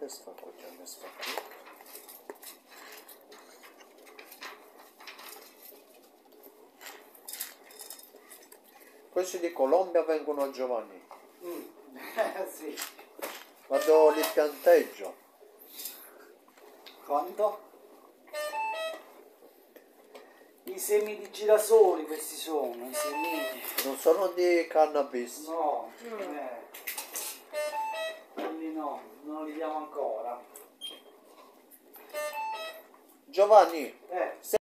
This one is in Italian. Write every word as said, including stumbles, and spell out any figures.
Che sta qua già mi sta qui? Questi di Colombia vengono a Giovanni. Mm. Sì. Vado li pianteggio. Quanto? I semi di girasoli questi sono, i semini. Non sono di cannabis. No, eh. Quelli no, non li diamo ancora. Giovanni, Eh.